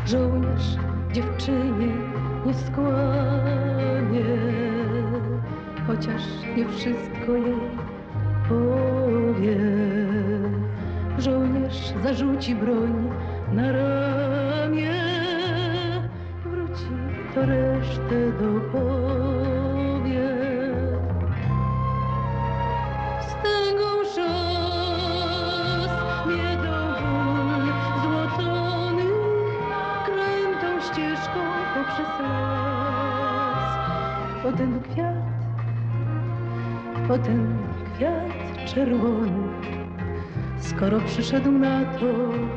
żołnierz dziewczynie nie skłamie, chociaż nie wszystko jej powie. Żołnierz zarzuci broń na ramię, wróci, to resztę dopowie. Wstęgą szos, miedą ból złoconych, krętą ścieżką poprzez las. Potem kwiat czerwony, skoro przyszedł na to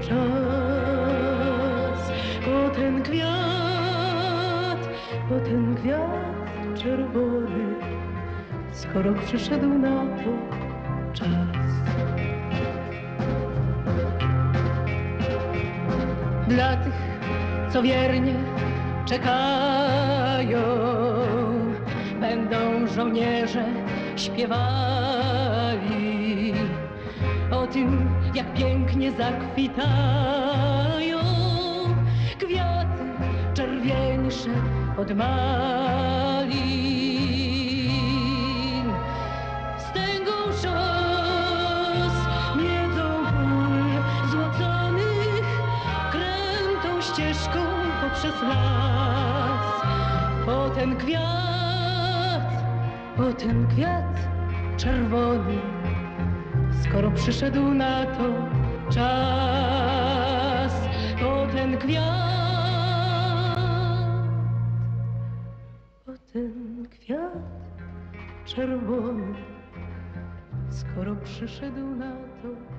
czas. Potem kwiat czerwony, skoro przyszedł na to czas. Dla tych, co wiernie czekają, będą żołnierze śpiewali o tym, jak pięknie zakwitają kwiaty czerwieńsze od malin. Wstęgą szos, miedzą ból złoconych, krętą ścieżką poprzez las. Potem kwiat czerwony, skoro przyszedł na to czas. Potem kwiat czerwony, skoro przyszedł na to